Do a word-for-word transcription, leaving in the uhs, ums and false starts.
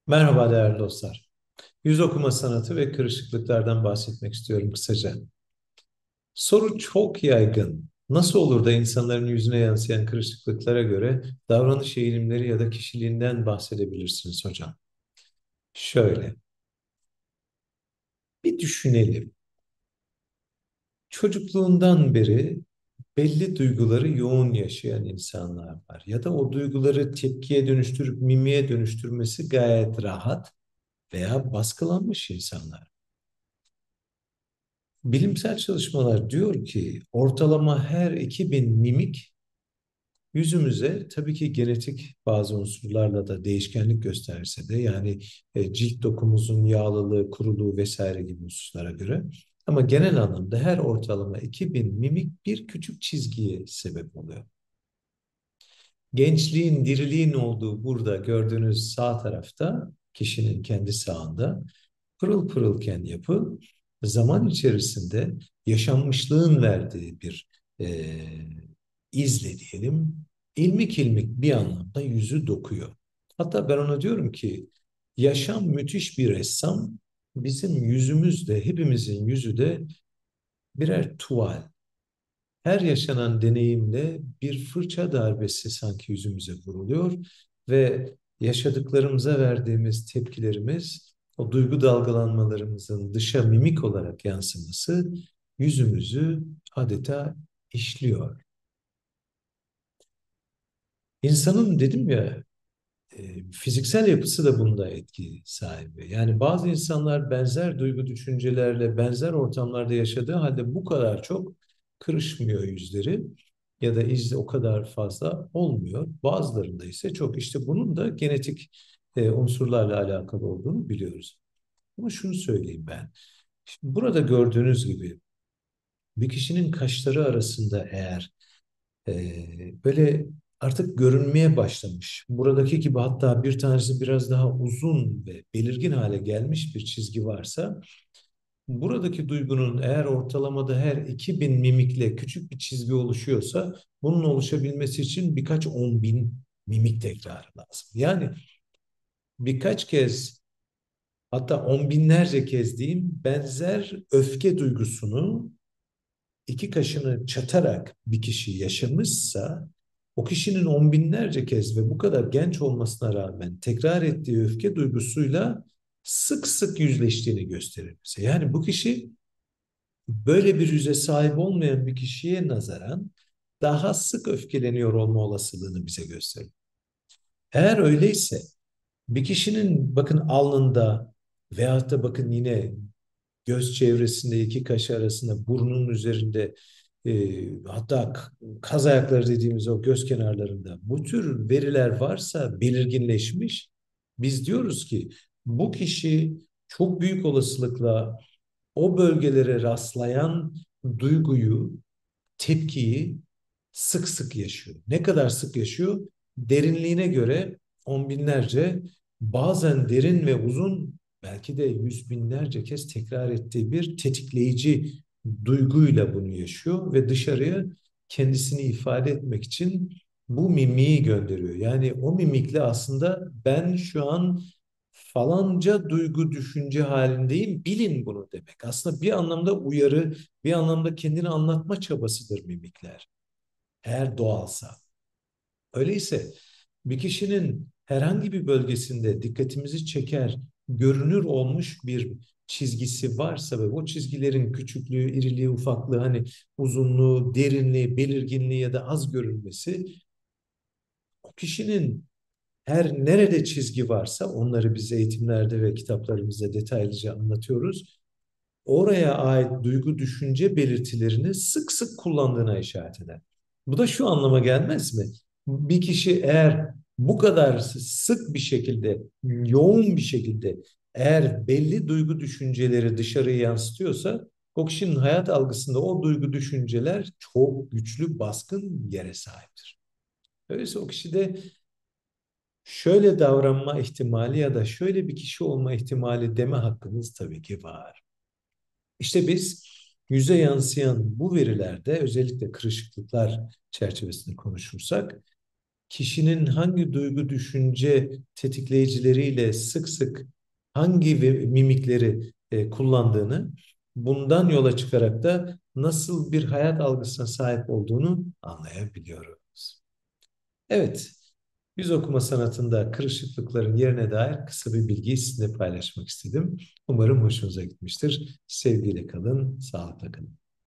Merhaba değerli dostlar. Yüz okuma sanatı ve kırışıklıklardan bahsetmek istiyorum kısaca. Soru çok yaygın. Nasıl olur da insanların yüzüne yansıyan kırışıklıklara göre davranış eğilimleri ya da kişiliğinden bahsedebilirsiniz hocam? Şöyle, bir düşünelim. Çocukluğundan beri belli duyguları yoğun yaşayan insanlar var. Ya da o duyguları tepkiye dönüştürüp mimiğe dönüştürmesi gayet rahat veya baskılanmış insanlar. Bilimsel çalışmalar diyor ki ortalama her iki bin mimik yüzümüze tabii ki genetik bazı unsurlarla da değişkenlik gösterse de yani e, cilt dokumuzun yağlılığı, kuruluğu vesaire gibi hususlara göre ama genel anlamda her ortalama iki bin mimik bir küçük çizgiye sebep oluyor. Gençliğin, diriliğin olduğu burada gördüğünüz sağ tarafta kişinin kendi sağında pırıl pırılken yapı zaman içerisinde yaşanmışlığın verdiği bir e, izle diyelim. İlmik ilmik bir anlamda yüzü dokuyor. Hatta ben ona diyorum ki yaşam müthiş bir ressam. Bizim yüzümüz de hepimizin yüzü de birer tuval. Her yaşanan deneyimle bir fırça darbesi sanki yüzümüze vuruluyor ve yaşadıklarımıza verdiğimiz tepkilerimiz, o duygu dalgalanmalarımızın dışa mimik olarak yansıması yüzümüzü adeta işliyor. İnsanın dedim ya e, fiziksel yapısı da bunda etki sahibi. Yani bazı insanlar benzer duygu düşüncelerle benzer ortamlarda yaşadığı halde bu kadar çok kırışmıyor yüzleri ya da iz o kadar fazla olmuyor. Bazılarında ise çok. İşte bunun da genetik e, unsurlarla alakalı olduğunu biliyoruz. Ama şunu söyleyeyim ben. Şimdi burada gördüğünüz gibi bir kişinin kaşları arasında eğer ee, böyle artık görünmeye başlamış. Buradaki gibi hatta bir tanesi biraz daha uzun ve belirgin hale gelmiş bir çizgi varsa, buradaki duygunun eğer ortalamada her iki bin mimikle küçük bir çizgi oluşuyorsa, bunun oluşabilmesi için birkaç on bin mimik tekrarı lazım. Yani birkaç kez hatta on binlerce kez diyeyim benzer öfke duygusunu iki kaşını çatarak bir kişi yaşamışsa o kişinin on binlerce kez ve bu kadar genç olmasına rağmen tekrar ettiği öfke duygusuyla sık sık yüzleştiğini gösterir bize. Yani bu kişi böyle bir yüze sahip olmayan bir kişiye nazaran daha sık öfkeleniyor olma olasılığını bize gösterir. Eğer öyleyse bir kişinin bakın alnında veyahut da bakın yine göz çevresinde iki kaşı arasında burnunun üzerinde e, hatta kaz ayakları dediğimiz o göz kenarlarında bu tür veriler varsa belirginleşmiş biz diyoruz ki bu kişi çok büyük olasılıkla o bölgelere rastlayan duyguyu, tepkiyi sık sık yaşıyor. Ne kadar sık yaşıyor? Derinliğine göre on binlerce, bazen derin ve uzun belki de yüz binlerce kez tekrar ettiği bir tetikleyici duyguyla bunu yaşıyor ve dışarıya kendisini ifade etmek için bu mimiği gönderiyor. Yani o mimikle aslında ben şu an falanca duygu düşünce halindeyim bilin bunu demek. Aslında bir anlamda uyarı, bir anlamda kendini anlatma çabasıdır mimikler. Eğer doğalsa. Öyleyse bir kişinin herhangi bir bölgesinde dikkatimizi çeker, görünür olmuş bir çizgisi varsa ve bu çizgilerin küçüklüğü, iriliği, ufaklığı, hani uzunluğu, derinliği, belirginliği ya da az görülmesi o kişinin her nerede çizgi varsa onları biz eğitimlerde ve kitaplarımızda detaylıca anlatıyoruz. Oraya ait duygu düşünce belirtilerini sık sık kullandığına işaret eder. Bu da şu anlama gelmez mi? Bir kişi eğer bu kadar sık bir şekilde, yoğun bir şekilde eğer belli duygu düşünceleri dışarıya yansıtıyorsa o kişinin hayat algısında o duygu düşünceler çok güçlü, baskın yere sahiptir. Öyleyse o kişide şöyle davranma ihtimali ya da şöyle bir kişi olma ihtimali deme hakkımız tabii ki var. İşte biz yüze yansıyan bu verilerde özellikle kırışıklıklar çerçevesinde konuşursak kişinin hangi duygu düşünce tetikleyicileriyle sık sık hangi ve- mimikleri e, kullandığını, bundan yola çıkarak da nasıl bir hayat algısına sahip olduğunu anlayabiliyoruz. Evet, yüz okuma sanatında kırışıklıkların yerine dair kısa bir bilgiyi sizinle paylaşmak istedim. Umarım hoşunuza gitmiştir. Sevgiyle kalın, sağlıkla kalın.